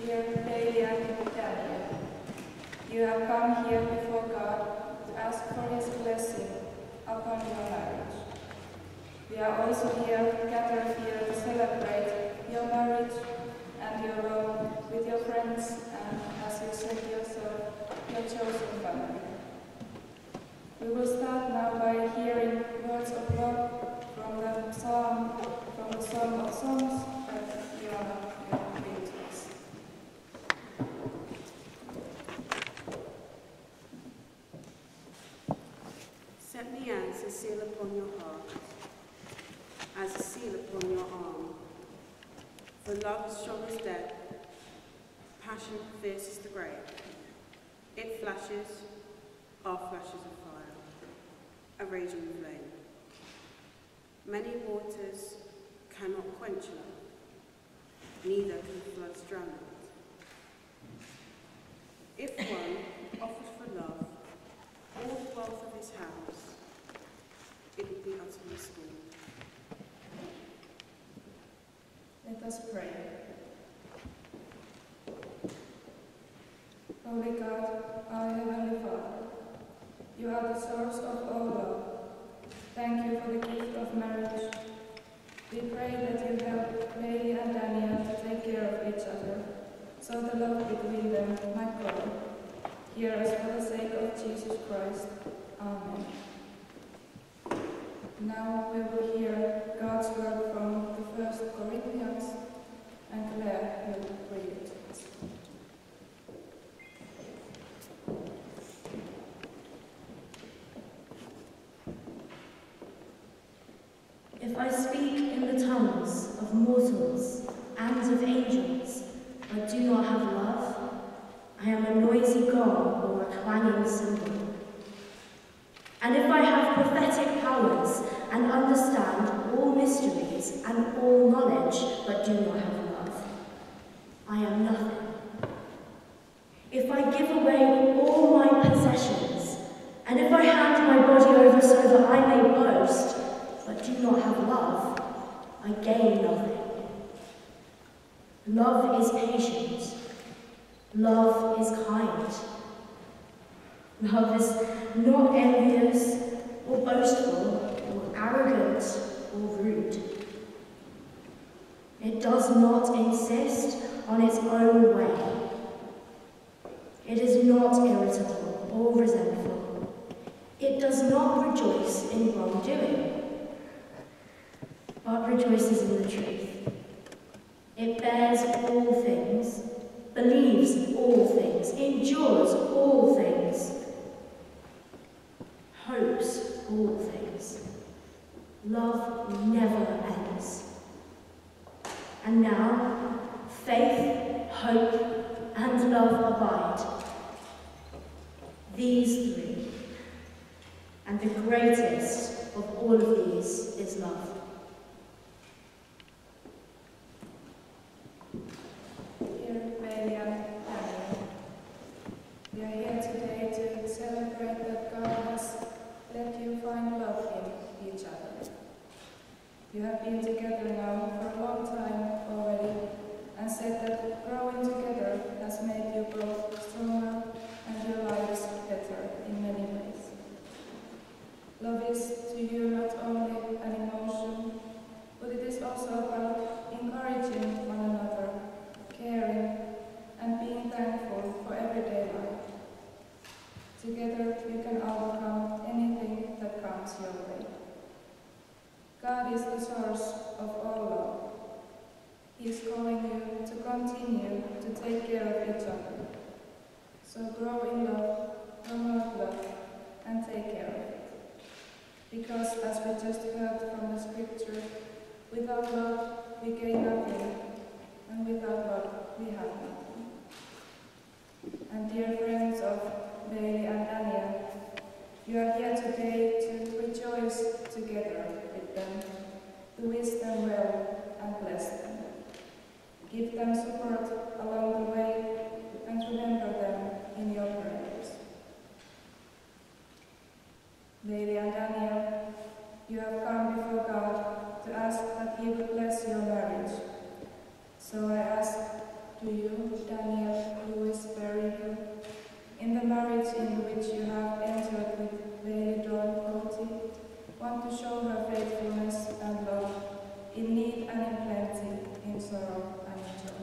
Dear Bailey and Daniel, you have come here before God to ask for His blessing upon your marriage. We are also gathered here to celebrate your marriage and your love with your friends and, as you said yourself, your chosen family. We will start now by hearing words of love from the Song of Songs that Joanna will read to us. Set me as a seal upon your heart, as a seal upon your arm. For love is strong as death, passion fierce as the grave. It flashes, are flashes of fire, a raging flame. Many waters cannot quench love, neither can floods drown it. If one offered for love all the wealth of his house, it would be utterly scorned. Let us pray. Holy God, our Heavenly Father, you are the source of all love. Thank you for the gift of marriage. We pray that you help Bailey and Daniel to take care of each other, so the love between them might grow. Hear us for the sake of Jesus Christ. Amen. Now we will hear God's word from the 1 Corinthians, and Claire will read it. If I speak in the tongues of mortals and of angels, but do not have love, I am a noisy gong or a clanging cymbal. And if I have prophetic powers and understand all mysteries and all knowledge, but do not have love, I am nothing. If I give away all my possessions, and if I hand my body over so that I may boast, but do not have love, I gain nothing. Love is patient. Love is kind. Love is not envious or boastful or arrogant or rude. It does not insist on its own way. It is not irritable or resentful. It does not rejoice in wrongdoing, but rejoices in the truth. It bears all things, believes all things, endures all things, hopes all things. Love never ends. And now, faith, hope, and love abide. These three. And the greatest of all of these is love. Dear Bailey and Daniel, we are here today to celebrate that God has let you find love in each other. You have been together now for a long time already, and said that growing together has made you both stronger and your lives better in many ways. Love is to you not only an emotion, but it is also about encouraging one another, caring, and being thankful for everyday life. Together you can overcome anything that comes your way. God is the source of all love. He is calling you to continue to take care of each other. So grow in love, promote love, and take care of it. Because, as we just heard from the scripture, without love we gain nothing, and without love we have nothing. And dear friends of Bailey and Daniel, you are here today to rejoice together with them, to wish them well and bless them. Give them support along the way and remember them in your prayers. Bailey and Daniel, you have come before God to ask that He would bless your marriage. So I ask Do you, Daniel, who is very new, in the marriage in which you have entered with Lady Dawn Coty, want to show her faithfulness and love, in need and in plenty, in sorrow and in joy?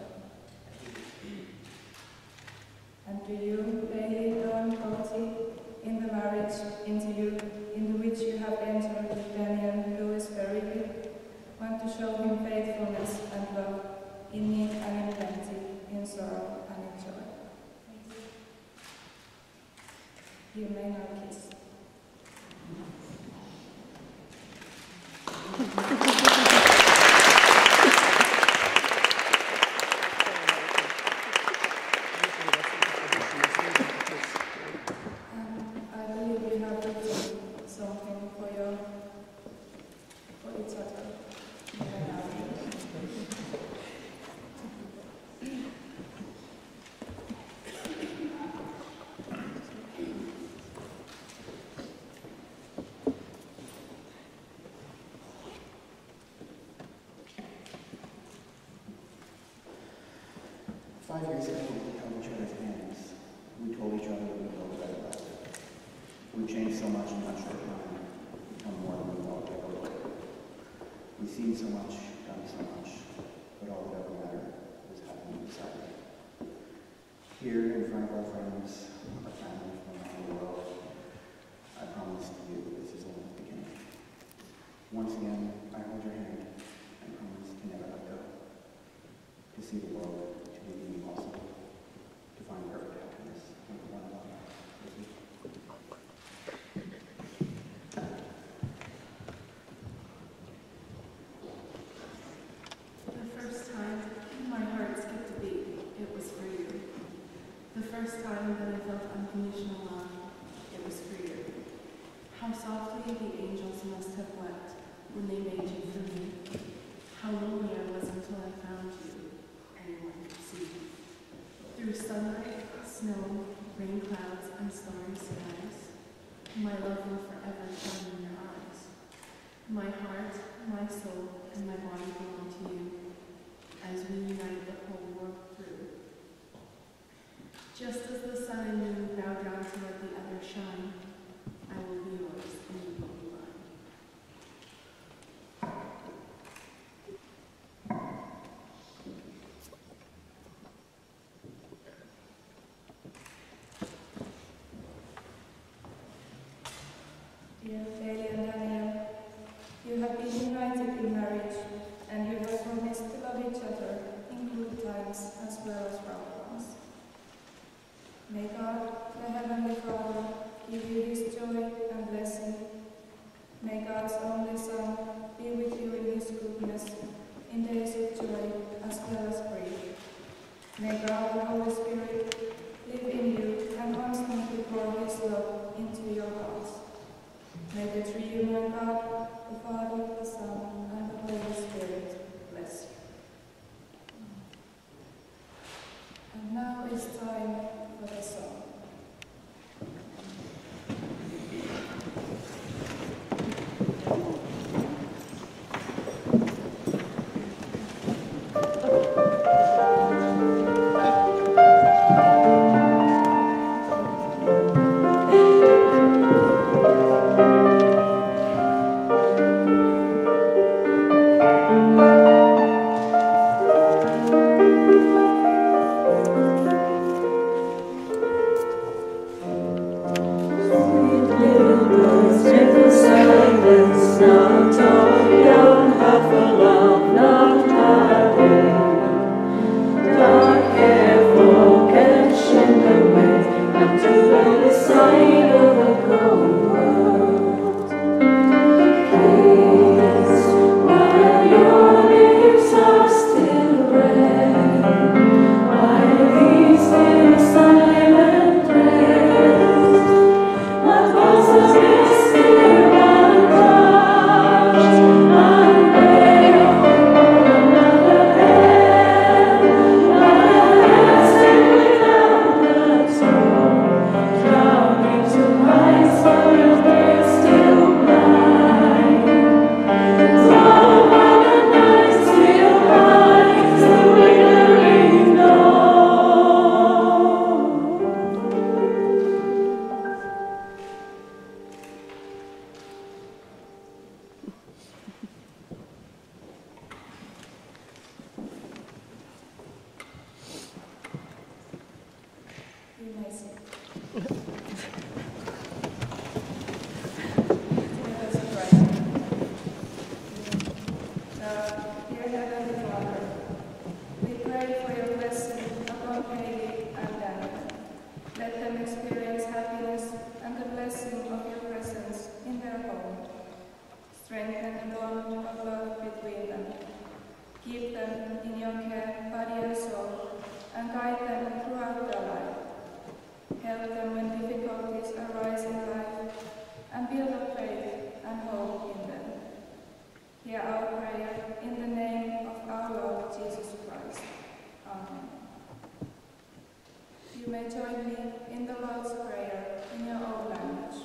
And do you, Lady Dawn Coty, in the marriage into which you have entered with Daniel, who is very new, want to show him faithfulness and love, in need and in plenty, in sorrow and in joy? You may now kiss. I believe you have written something for each other. You may now Five years ago, we held each other's hands. We told each other that we both better love. We've changed so much in that short time, become more than we thought we ever would. We've seen so much, done so much, but all that ever mattered was happening beside me. Here, in front of our friends, our family from around the world, I promise to you that this is only the beginning. Once again, I hold your hand and promise to never let go. To see the world, to believe impossible, to find perfect happiness with one another. With you. The first time my heart skipped a beat, it was for you. The first time that I felt unconditional love, it was for you. How softly the angels must have wept when they made you for me. How lonely I was until I found you. Anyone could see. Through sunlight, snow, rain clouds, and starry skies, my love will forever shine in your eyes. My heart, my soul, and my body belong to you, as we unite the whole world through. Just as the sun and moon bow down to let the other shine, I will be yours and you will be mine. Dear Lady and Daniel, you have been united in marriage, and you have promised to love each other in good times as well as rough ones. May God, the Heavenly Father, give you his joy and blessing. May God's only Son be with you in his goodness, in days of joy as well as grief. May God, the Holy Spirit, live in you and constantly pour his love into your hearts. May the triune God, the Father, the Son, and the Holy Spirit bless you. And now is time for the song. Let us pray. Now, dear Heavenly Father, we pray for your blessing upon Haley and Daniel. Let them experience happiness and the blessing of your presence in their home. Strengthen the bond of love between them. Keep them in your care, body and soul, and guide them throughout their life. Help them when difficulties arise in life, and build up faith and hope in them. Hear our prayer in the name of our Lord Jesus Christ. Amen. You may join me in the Lord's Prayer in your own language.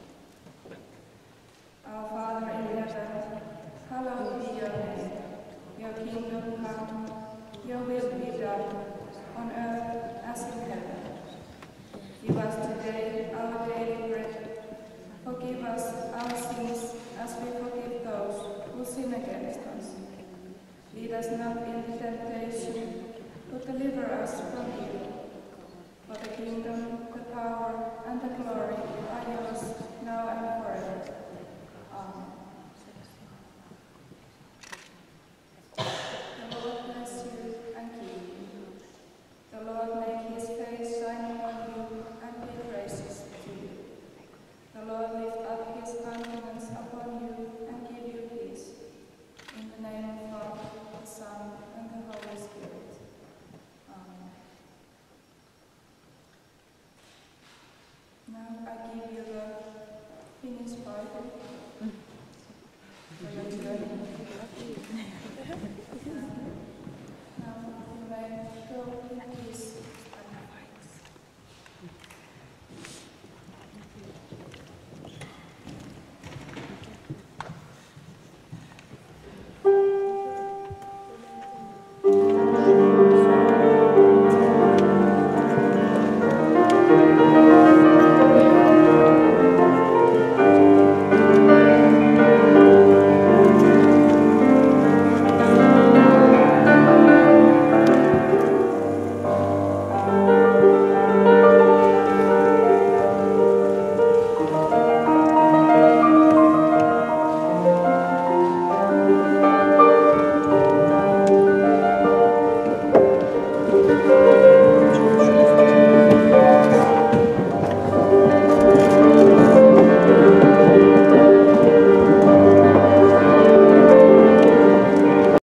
Our Father in heaven, hallowed be your name. Your kingdom come, your will be done, on earth as in heaven. Give us today our daily bread. Forgive us our sins as we forgive those who sin against us. Lead us not into temptation, but deliver us from evil. For the kingdom, the power, and the glory are yours, now and forever.